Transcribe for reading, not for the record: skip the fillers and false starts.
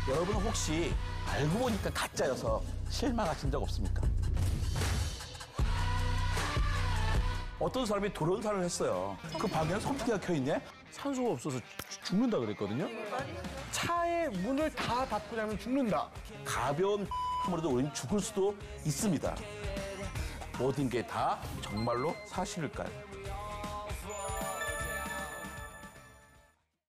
여러분은 혹시 알고 보니까 가짜여서 실망하신 적 없습니까? 어떤 사람이 도련사를 했어요. 그 방에는 선풍기가 켜있네? 산소가 없어서 죽는다 그랬거든요. 차의 문을 다 닫고 자면 죽는다. 가벼운 아무래도 우리는 죽을 수도 있습니다. 모든 게 다 정말로 사실일까요?